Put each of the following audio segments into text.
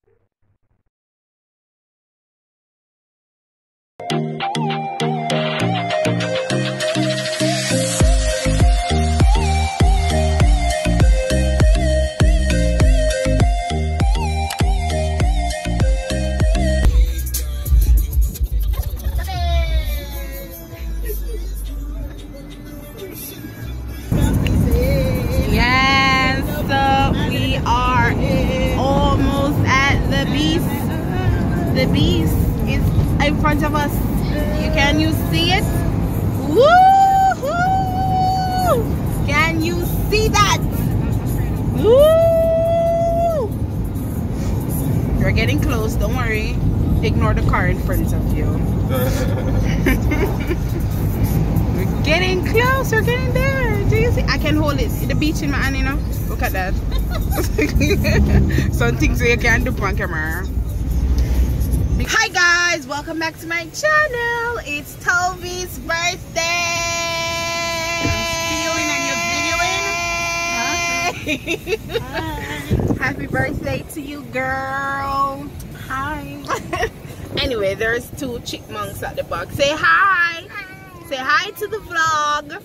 The beast is in front of us. Can you see it? Woo-hoo! Can you see that? Woo! You're getting close, don't worry. Ignore the car in front of you. We're getting close, we're getting there. Do you see? I can hold it. The beach in my hand, you know? Look at that. Some things you can't do on camera. Hi guys, welcome back to my channel. It's Tovi's birthday. Huh? Happy birthday to you, girl. Hi. Anyway, there's two chipmunks at the back. Say hi. Hi. Say hi to the vlog.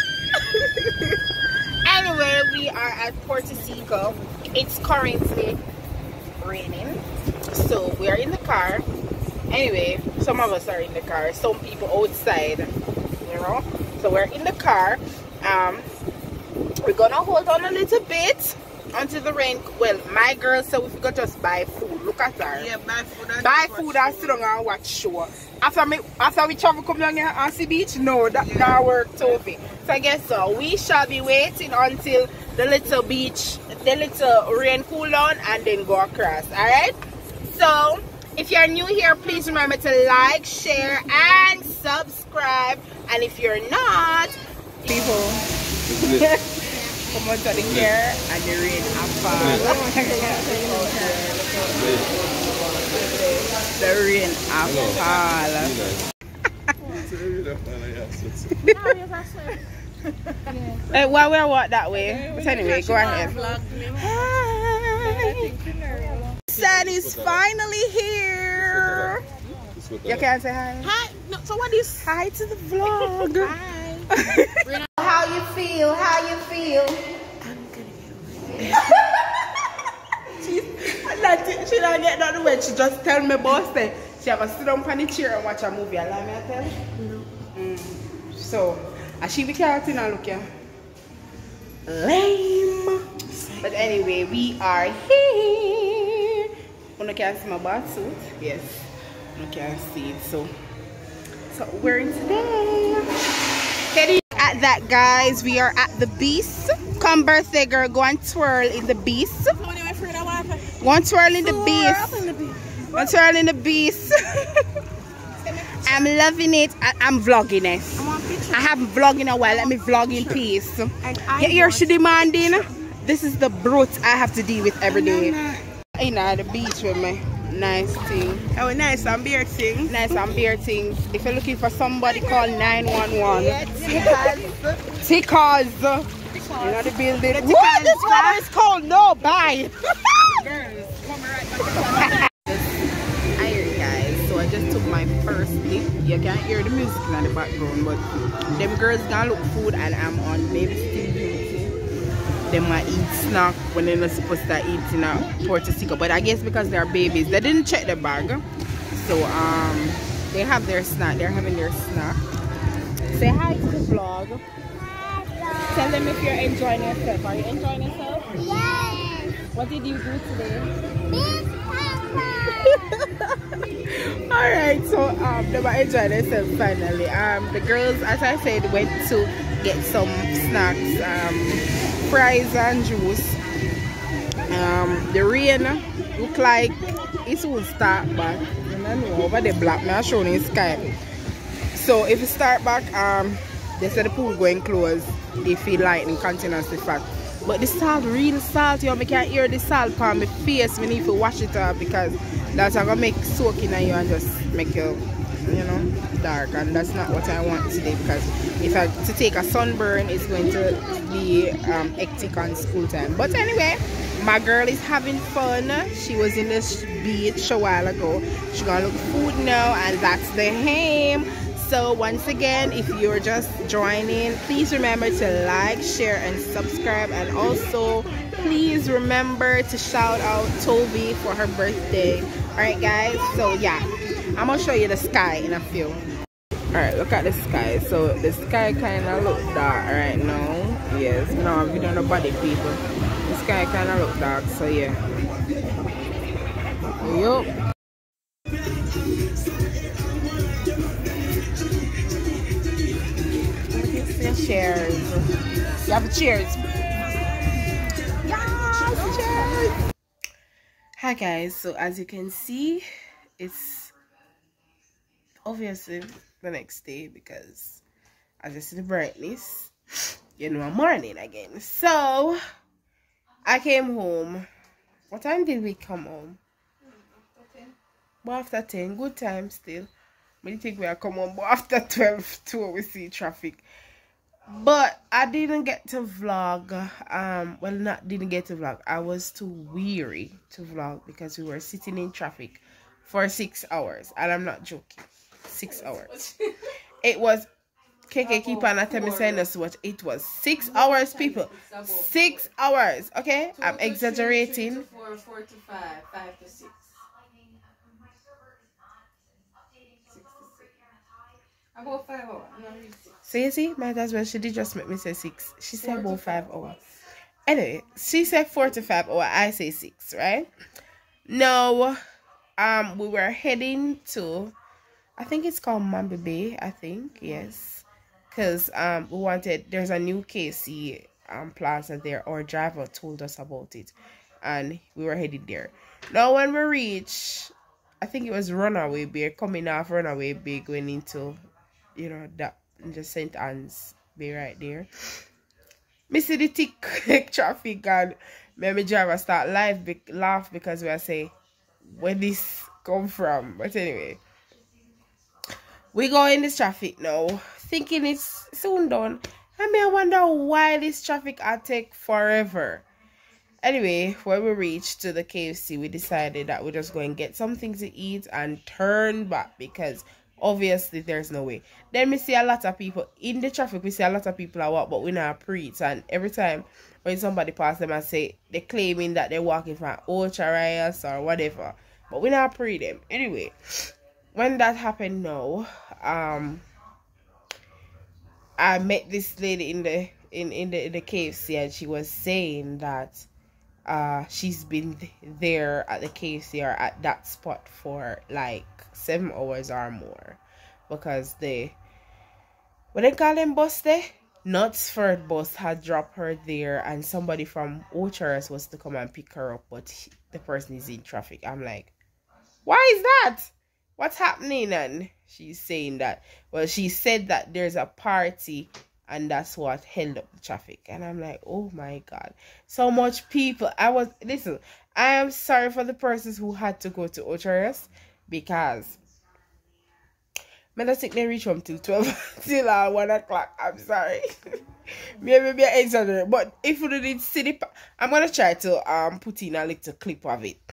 Anyway, we are at Puerto Rico. It's currently raining, so we are in the car. Anyway, some of us are in the car, some people outside, you know. So we're in the car. We're gonna hold on a little bit until the rain. Well, my girl said we could just buy food. Look at her. Yeah, buy food and sit down and watch show. After we travel come down here and see beach, no, that not work, Tovi. So I guess so. We shall be waiting until the little beach, the little rain cool down, and then go across. Alright? So if you're new here, please remember to like, share, and subscribe. And if you're not, people come on to the here and the rain fall. The rain fall. Well, we'll walk that way. But anyway, go ahead. Hi. Sun is finally here. You can't say hi. Hi. No, so what is hi to the vlog? Hi. How you feel? How you feel? I'm gonna she don't get none way. She just tell me boss that she have a sit down on the chair and watch a movie. Allow me to tell you? No. So, as she be careful and look here. Lame. But anyway, we are here. You can see my bath suit. Yes. You can see it. So we're wearing today. Look at that, guys. We are at the beast. Come, birthday girl, go and twirl in the beast. Go and twirl in the beast. Go and twirl in the beast. I'm loving it. I'm vlogging it. I haven't vlogged in a while. Let me vlog in peace. Yeah, you're she demanding. This is the brute I have to deal with every day. You know, the beach with me. Nice thing. Oh, nice and beer thing. Nice and beer things. If you're looking for somebody, call 911. Tickers. Tickers. You know the building. What? This water is cold. No, bye. Girls, come right back. I just took my first dip. You can't hear the music in the background, but them girls gonna look food and I'm on baby still beauty. They might eat snack when they're not supposed to eat in a Puerto Rico. But I guess because they're babies, they didn't check the bag. So they have their snack, they're having their snack. Say hi to the vlog. Hi. Tell them if you're enjoying yourself. Are you enjoying yourself? Yes. What did you do today? Alright, so they were enjoying themselves finally. The girls, as I said, went to get some snacks, fries and juice. The rain look like it will start back. I don't know, over the black now showing in the sky. So if it start back, they said the pool going close if it lightning continuously fact. But the salt real salty. I can't hear the salt on my face. We need to wash it up because that's gonna make soaking on you and just make you, you know, dark. And that's not what I want today because if I to take a sunburn, it's going to be hectic on school time. But anyway, my girl is having fun. She was in the beach a while ago. She gonna look food now, and that's the aim. So once again, if you're just joining, please remember to like, share, and subscribe. And also, please remember to shout out Tovi for her birthday. Alright guys, so yeah, I'm gonna show you the sky in a few. Alright, look at the sky. So the sky kind of look dark right now. Yes, now we don't know body people. The sky kind of look dark, so yeah. Yup. Cheers. You have a cheers. Yes, cheers. Hi guys, so as you can see, it's obviously the next day because as you see the brightness, you know, I'm morning again. So I came home. What time did we come home? Well, after 10. Good time still. I think we are come home, but after 12 too, we see traffic. But I didn't get to vlog. Well, not didn't get to vlog. I was too weary to vlog because we were sitting in traffic for 6 hours, and I'm not joking. 6 hours. It was. KK keep on at me saying this what it was. 6 hours, people. 6 hours. Okay, I'm exaggerating. 4 to 5, 5 to 6. About 5 hours. So you see, my husband, she did just make me say 6. She said about 5 hours. Anyway, she said 4 to 5 hours. I say 6, right? No, we were heading to, I think it's called Mambi Bay, I think, yes. Because we wanted, there's a new KC plaza there. Our driver told us about it. And we were headed there. Now when we reach, I think it was Runaway Bay, coming off Runaway Bay, going into, you know, that the St. Anne's Bay right there. Me see the thick traffic and my driver start laugh because we are saying, where this come from? But anyway, we go in this traffic now, thinking it's soon done. I mean, I wonder why this traffic take forever. Anyway, when we reached to the KFC, we decided that we're just going to get something to eat and turn back because obviously there's no way. Then we see a lot of people in the traffic. We see a lot of people are walk, but we not preach. And every time when somebody pass them and say they're claiming that they're walking from Ocharias or whatever, but we not pre them. Anyway, when that happened now, I met this lady in the KFC, and she was saying that she's been there at the KFC or at that spot for like 7 hours or more because what they call them bus there? Knutsford bus had dropped her there, and somebody from Ocharas was to come and pick her up, but the person is in traffic. I'm like, why is that? What's happening? And she's saying that, well, she said that there's a party and that's what held up the traffic. And I'm like, oh my God, so much people. Listen, I am sorry for the persons who had to go to Ocharas because I don't think they reach home till 12 till 1 o'clock. I'm sorry. Maybe I exaggerate, but if you did see the, I'm gonna try to put in a little clip of it.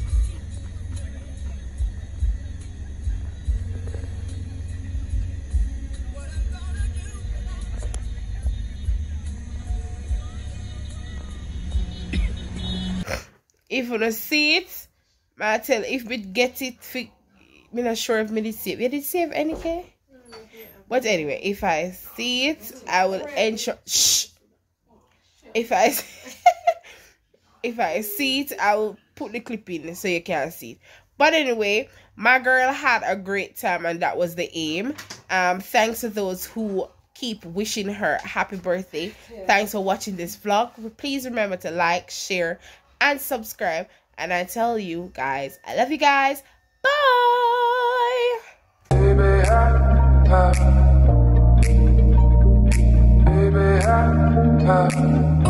If you don't see it, I tell if we get it, I'm not sure if we did save. You did save anything? But anyway, if I see it, I will ensure. Shh. If I see it, I will put the clip in so you can see it. But anyway, my girl had a great time, and that was the aim. Thanks to those who keep wishing her happy birthday. Yeah. Thanks for watching this vlog. Please remember to like, share, and subscribe. And I tell you guys, I love you guys. Bye. Baby,